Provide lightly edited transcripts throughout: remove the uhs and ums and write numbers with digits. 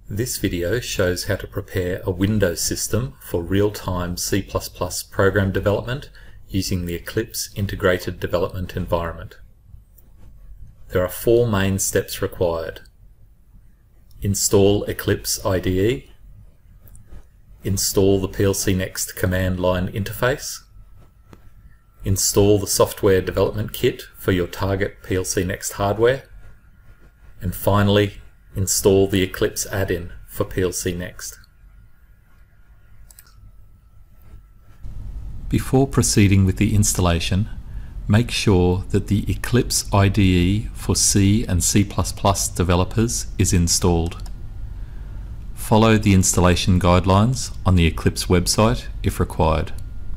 This video shows how to prepare a Windows system for real-time C++ program development using the Eclipse Integrated Development Environment. There are 4 main steps required. Install Eclipse IDE, install the PLCnext command line interface, install the software development kit for your target PLCnext hardware, and finally, install the Eclipse add-in for PLCnext. Before proceeding with the installation, make sure that the Eclipse IDE for C and C++ developers is installed. Follow the installation guidelines on the Eclipse website if required.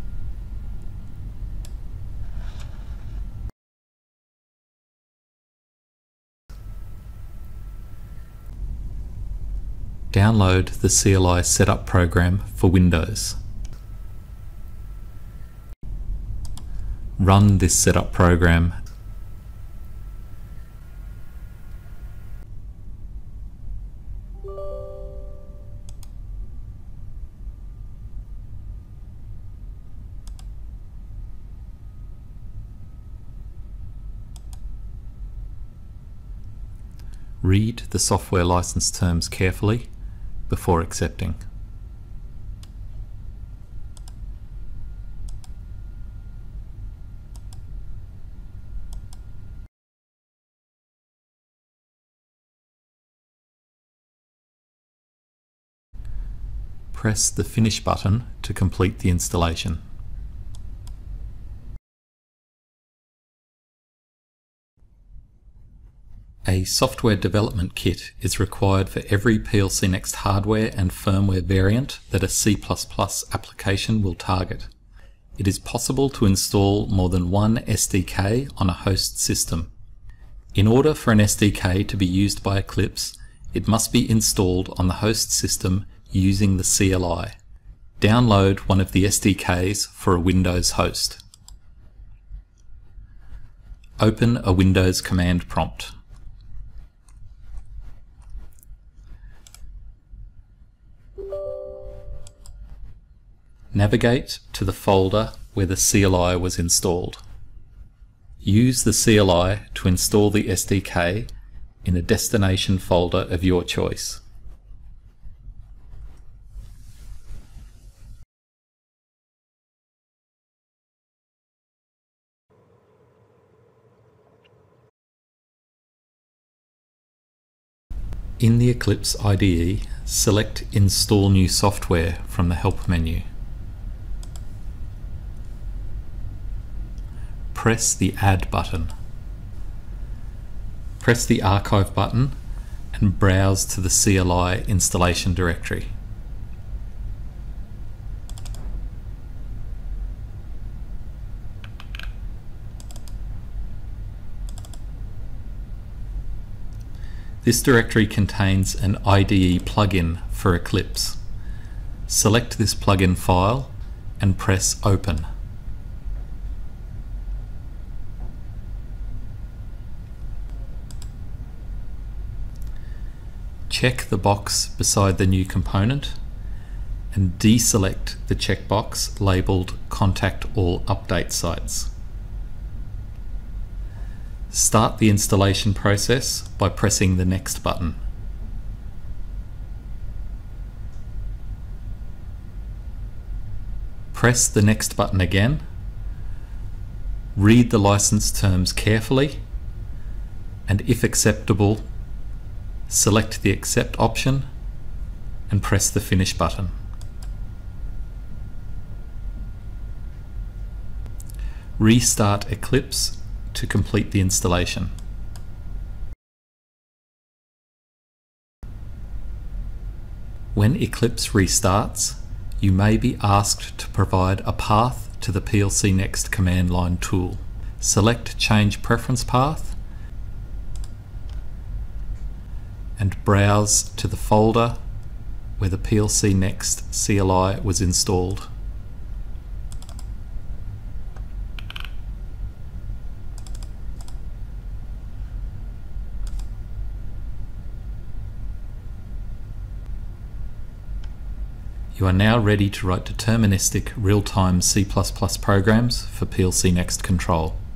Download the CLI setup program for Windows. Run this setup program. Read the software license terms carefully before accepting. Press the Finish button to complete the installation. A software development kit is required for every PLCnext hardware and firmware variant that a C++ application will target. It is possible to install more than one SDK on a host system. In order for an SDK to be used by Eclipse, it must be installed on the host system using the CLI. Download one of the SDKs for a Windows host. Open a Windows command prompt. Navigate to the folder where the CLI was installed. Use the CLI to install the SDK in a destination folder of your choice. In the Eclipse IDE, select Install New Software from the Help menu. Press the Add button. Press the Archive button and browse to the CLI installation directory. This directory contains an IDE plugin for Eclipse. Select this plugin file and press Open. Check the box beside the new component and deselect the checkbox labelled Contact all update sites. Start the installation process by pressing the Next button. Press the Next button again. Read the license terms carefully, and if acceptable, select the Accept option and press the Finish button. Restart Eclipse to complete the installation. When Eclipse restarts, you may be asked to provide a path to the PLCnext command line tool. Select Change Preference Path and browse to the folder where the PLCnext CLI was installed. You are now ready to write deterministic real-time C++ programs for PLC Next Control.